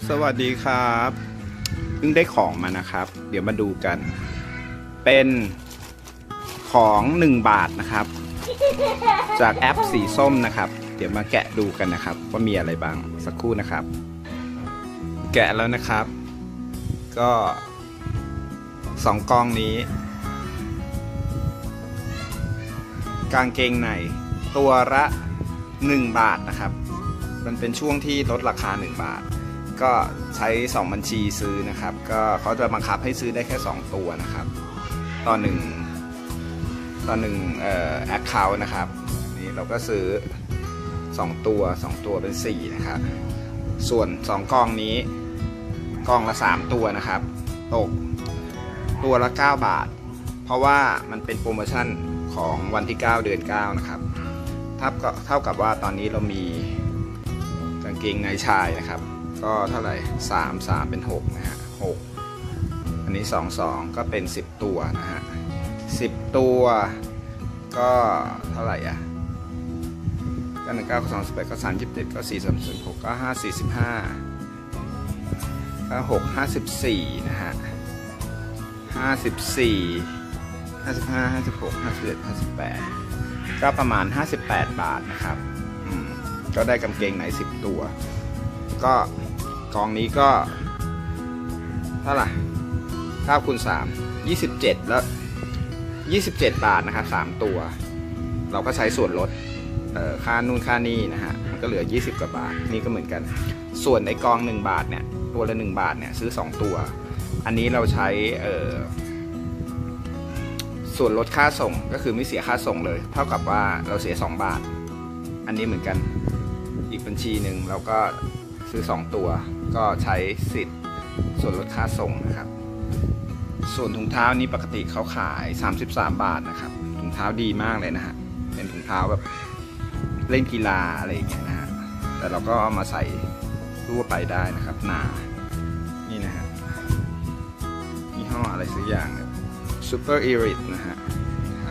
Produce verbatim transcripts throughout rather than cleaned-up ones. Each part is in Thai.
สวัสดีครับเพิ่งได้ของมานะครับ เดี๋ยวมาดูกัน เป็นของหนึ่งบาทนะครับจากแอปสีส้มนะครับเดี๋ยวมาแกะดูกันนะครับว่ามีอะไรบ้างสักครู่นะครับ แกะแล้วนะครับ ก็สองกองนี้ กางเกงในตัวละหนึ่งบาทนะครับมันเป็นช่วงที่ลดราคาหนึ่งบาทก็ใช้สองบัญชีซื้อนะครับก็เขาจะบังคับให้ซื้อได้แค่สองตัวนะครับต่อหนึ่งต่อหนึ่งเอ่อ account นะครับนี่เราก็ซื้อสองตัวสองตัวเป็นสี่นะครับส่วนสองกองนี้กองละสามตัวนะครับตกตัวละเก้าบาทเพราะว่ามันเป็นโปรโมชั่นของวันที่เก้าเดือนเก้านะครับเท่ากับเท่ากับว่าตอนนี้เรามีกางเกงในชายนะครับก็เท่าไหร่สาม สามเป็นหกนะฮะหกอันนี้สอง สองก็เป็นสิบตัวนะฮะสิบตัวก็เท่าไหร่อ่ะก็หนึ่ง เก้า สอง สิบแปดก็สาม ยี่สิบเจ็ดก็สี่ สาม หกก็ห้า สี่สิบห้าก็หก ห้าสิบสี่นะฮะห้าสิบสี่ห้าสิบห้า ห้าสิบหก ห้าสิบเจ็ด ห้าสิบแปดก็ประมาณห้าสิบแปดบาทนะครับอืมก็ได้กางเกงในสิบตัวก็กองนี้ก็เท่าไหร่เก้าคูณสาม ยี่สิบเจ็ดแล้วยี่สิบเจ็ดบาทนะครับสามตัวเราก็ใช้ส่วนลดเอ่อค่านู่นค่านี่นะฮะมันก็เหลือยี่สิบกว่าบาทนี่ก็เหมือนกันส่วนในกองหนึ่งบาทเนี่ยตัวละหนึ่งบาทเนี่ยซื้อสองตัวอันนี้เราใช้เอ่อส่วนลดค่าส่งก็คือไม่เสียค่าส่งเลยเท่ากับว่าเราเสียสองบาทอันนี้เหมือนกันอีกบัญชีหนึ่งเราก็ซื้อสองตัวก็ใช้สิทธิ์ส่วนลดค่าส่งนะครับส่วนถุงเท้านี้ปกติเขาขายสามสิบสามบาทนะครับถุงเท้าดีมากเลยนะฮะเป็นถุงเท้าแบบเล่นกีฬาอะไรอย่างเงี้ยนะฮะแต่เราก็เอามาใส่ทั่วไปได้นะครับหนานี่นะฮะยี่ห้ออะไรสักอย่างเนี่ย Super Irit นะฮะครับ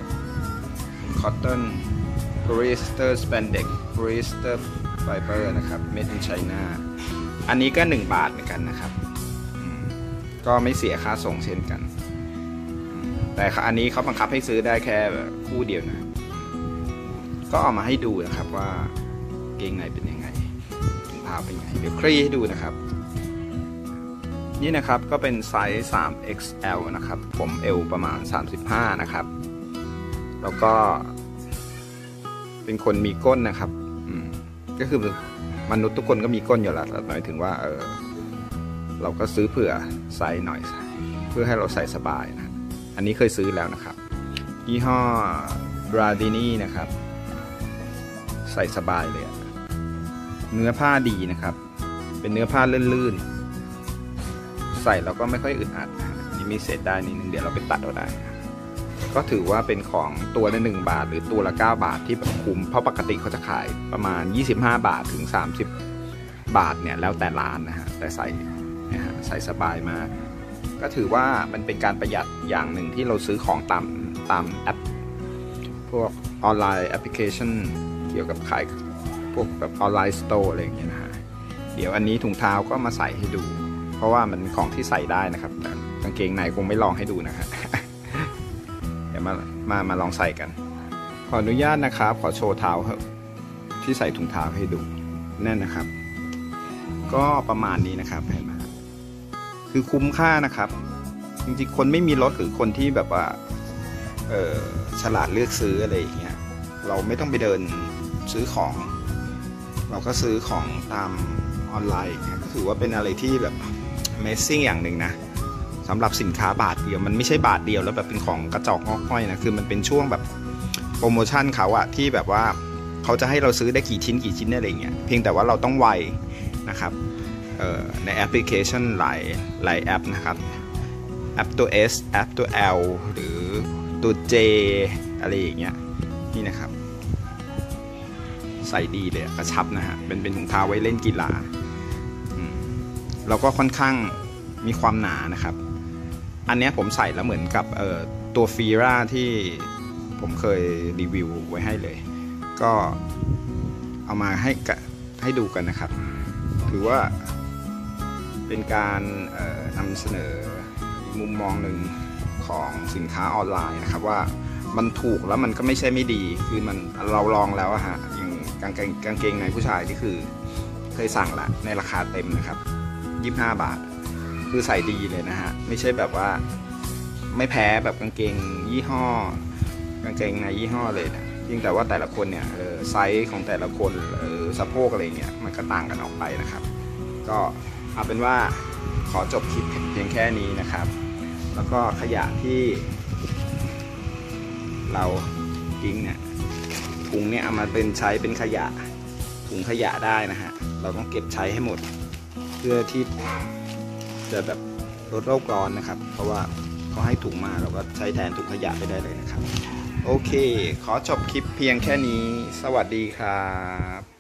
Cotton Polyester Spandex Polyester Fiber นะครับ Made in China อันนี้ก็หนึ่งบาทเหมือนกันนะครับก็ไม่เสียค่าส่งเช่นกันแต่อันนี้เขาบังคับให้ซื้อได้แค่คู่เดียวนะก็เอามาให้ดูนะครับว่าเกงในเป็นยังไงถุงเท้าเป็นยังไงเดี๋ยวคลี่ให้ดูนะครับนี่นะครับก็เป็นไซส์ สาม เอ็กซ์ แอล นะครับผมเอวประมาณสามสิบห้านะครับแล้วก็เป็นคนมีก้นนะครับก็คือมนุษย์ทุกคนก็มีก้นอยู่แล้วหมายถึงว่าเออเราก็ซื้อเผื่อไซส์หน่อยเพื่อให้เราใส่สบายนะอันนี้เคยซื้อแล้วนะครับยี่ห้อ Bradini นะครับใส่สบายเลยเนื้อผ้าดีนะครับเป็นเนื้อผ้าลื่นๆใส่เราก็ไม่ค่อยอึดอัดนี่มีเศษได้นิดนึงเดี๋ยวเราไปตัดเอาได้ก็ถือว่าเป็นของตัวละหนึ่งบาทหรือตัวละเก้าบาทที่แบบคุ้มเพราะปกติเขาจะขายประมาณยี่สิบห้าบาทถึงสามสิบบาทเนี่ยแล้วแต่ร้านนะฮะแต่ใส่นะฮะใส่สบายมากก็ถือว่ามันเป็นการประหยัดอย่างหนึ่งที่เราซื้อของตามตามแอปพวกออนไลน์แอปพลิเคชันเกี่ยวกับขายพวกแบบออนไลน์สโตร์อะไรอย่างเงี้ยนะฮะเดี๋ยวอันนี้ถุงเท้าก็มาใส่ให้ดูเพราะว่ามันของที่ใส่ได้นะครับกางเกงในคงไม่ลองให้ดูนะฮะเดี๋ยวมามามาลองใส่กันขออนุญาตนะครับขอโชว์เท้าครับที่ใส่ถุงเท้าให้ดูแน่นนะครับก็ประมาณนี้นะครับเห็นไหมคือคุ้มค่านะครับจริงๆคนไม่มีรถหรือคนที่แบบว่าเออฉลาดเลือกซื้ออะไรอย่างเงี้ยเราไม่ต้องไปเดินซื้อของเราก็ซื้อของตามออนไลน์อย่างเงี้ยก็ถือว่าเป็นอะไรที่แบบ Amazing อย่างหนึ่งนะสำหรับสินค้าบาทเดียวมันไม่ใช่บาทเดียวแล้วแบบเป็นของกระจอกงอกง่อยนะคือมันเป็นช่วงแบบโปรโมชั่นเขาอะที่แบบว่าเขาจะให้เราซื้อได้กี่ชิ้นกี่ชิ้นอะไรเงี้ยเพียงแต่ว่าเราต้องไวนะครับในแอปพลิเคชันหลายหลายแอปนะครับแอปตัว S แอปตัว L หรือตัว J อะไรอย่างเงี้ยนี่นะครับใส่ดีเลยกระชับนะฮะเป็นเป็นถุงเท้าไว้เล่นกีฬาแล้วก็ค่อนข้างมีความหนานะครับอันนี้ผมใส่แล้วเหมือนกับตัวฟีร่าที่ผมเคยรีวิวไว้ให้เลยก็เอามาให้ให้ดูกันนะครับถือว่าเป็นการนำเสนอมุมมองหนึ่งของสินค้าออนไลน์นะครับว่ามันถูกแล้วมันก็ไม่ใช่ไม่ดีคือมันเราลองแล้วอะฮะอย่างกางเกงกางเกงในผู้ชายที่คือเคยสั่งละในราคาเต็มนะครับยี่สิบห้าบาทคือใส่ดีเลยนะฮะไม่ใช่แบบว่าไม่แพ้แบบกางเกงยี่ห้อกางเกงในยี่ห้อเลยนะยิ่งแต่ว่าแต่ละคนเนี่ยไซส์ของแต่ละคนสะโพกอะไรเงี้ยมันก็ต่างกันออกไปนะครับก็เอาเป็นว่าขอจบคลิปเพียงแค่นี้นะครับแล้วก็ขยะที่เราทิ้งเนี่ยถุงเนี่ยเอามาเป็นใช้เป็นขยะถุงขยะได้นะฮะเราต้องเก็บใช้ให้หมดเพื่อที่จะแบบลดโลกร้อนนะครับเพราะว่าเขาให้ถุงมาเราก็ใช้แทนถุงขยะไปได้เลยนะครับโอเคขอจบคลิปเพียงแค่นี้สวัสดีครับ